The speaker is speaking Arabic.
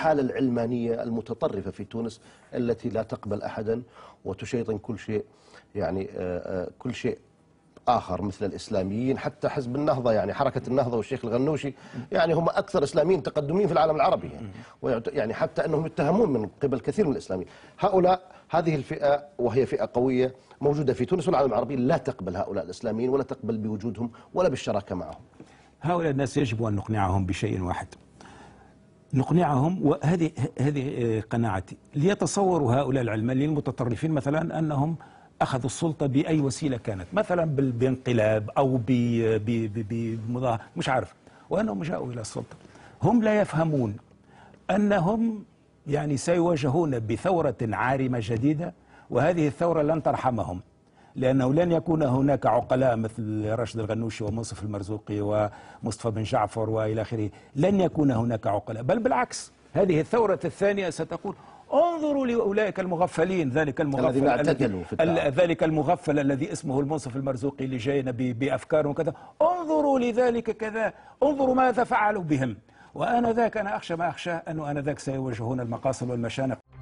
الحالة العلمانية المتطرفة في تونس التي لا تقبل أحدا وتشيطن كل شيء، يعني كل شيء آخر مثل الإسلاميين. حتى حزب النهضة، يعني حركة النهضة والشيخ الغنوشي، يعني هم أكثر إسلاميين تقدمين في العالم العربي، يعني حتى أنهم يتهمون من قبل كثير من الإسلاميين. هذه الفئة، وهي فئة قوية موجودة في تونس والعالم العربي، لا تقبل هؤلاء الإسلاميين ولا تقبل بوجودهم ولا بالشراكة معهم. هؤلاء الناس يجب أن نقنعهم بشيء واحد، نقنعهم، وهذه قناعتي، ليتصوروا هؤلاء العلمانيين المتطرفين مثلا أنهم أخذوا السلطة بأي وسيلة كانت، مثلا بانقلاب أو بمظاهرة، مش عارف، وأنهم جاءوا إلى السلطة. هم لا يفهمون أنهم يعني سيواجهون بثورة عارمة جديدة، وهذه الثورة لن ترحمهم، لأنه لن يكون هناك عقلاء مثل راشد الغنوشي ومنصف المرزوقي ومصطفى بن جعفر وإلى آخره. لن يكون هناك عقلاء، بل بالعكس، هذه الثورة الثانية ستقول انظروا لأولئك المغفلين، ذلك المغفل الذي اسمه المنصف المرزوقي اللي جاينا بأفكار وكذا، انظروا لذلك كذا، انظروا ماذا فعلوا بهم. وآنذاك أنا أخشى ما أخشاه، أنه آنذاك سيواجهون المقاصل والمشانق.